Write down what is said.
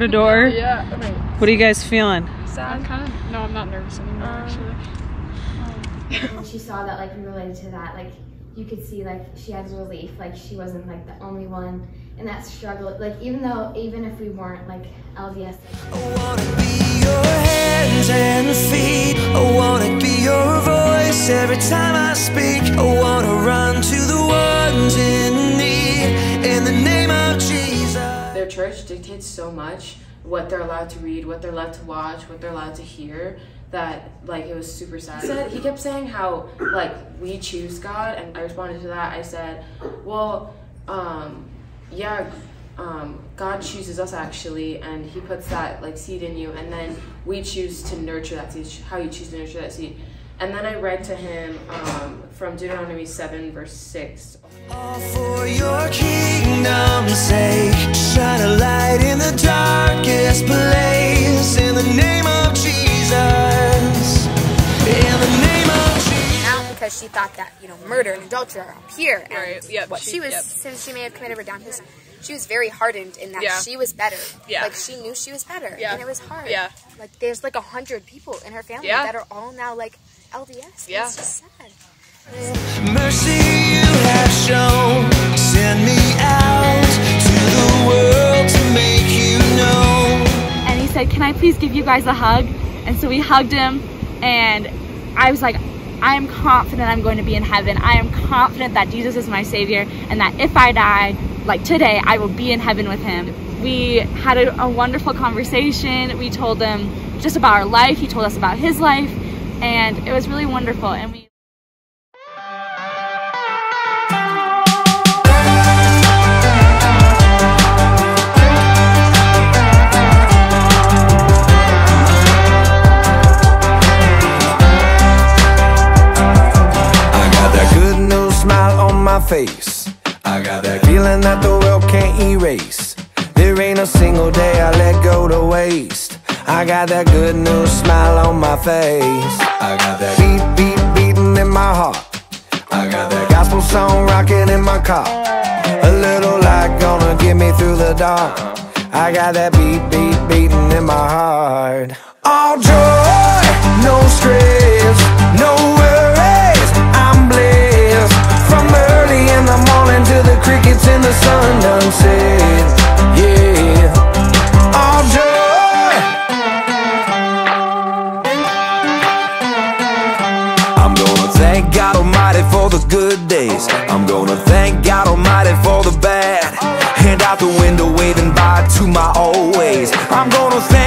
a door? Yeah. Okay. What are you guys feeling? Sad. No, I'm not nervous anymore actually. When she saw that like we related to that, like you could see like she had relief, like she wasn't like the only one in that struggle. Like even if we weren't like LDS. I wanna be your hands and feet. I wanna be your voice every time I speak. I wanna run to the ones in need in the name of Jesus. Their church dictates so much what they're allowed to read, what they're allowed to watch, what they're allowed to hear, that like it was super sad. He kept saying how like we choose God, and I responded to that. I said, well, yeah, God chooses us actually, and he puts that like seed in you, and then we choose to nurture that seed, how you choose to nurture that seed. And then I read to him from Deuteronomy 7 verse 6. All for your kingdom's sake, shine a light in the darkest place, in the name of Jesus, in the name of Jesus. Out because she thought that, you know, murder and adultery are up here, and Right. Yep. what she was, since she may have committed redemption, she was very hardened in that she was better. Yeah. Like she knew she was better, and it was hard. Yeah. Like there's like 100 people in her family that are all now like LDS. Yeah. It's just sad. Mercy you have shown, send me out to the world to make you known. And he said, can I please give you guys a hug? And so we hugged him, and I was like, I am confident I'm going to be in heaven. I am confident that Jesus is my Savior, and that if I die, like today, I will be in heaven with him. We had a wonderful conversation. We told him just about our life. He told us about his life, and it was really wonderful. And we face. I got that feeling that the world can't erase. There ain't a single day I let go to waste. I got that good news smile on my face. I got that beat, beat, beating in my heart. I got that gospel song rocking in my car. A little light gonna get me through the dark. I got that beat, beat, beating in my heart. All joy, no stress, no worries, I'm blessed. From early in the morning to the crickets in the sun done set. Yeah, all joy. I'm gonna thank God Almighty for the good days. I'm gonna thank God Almighty for the bad. Hand out the window waving bye to my old ways. I'm gonna thank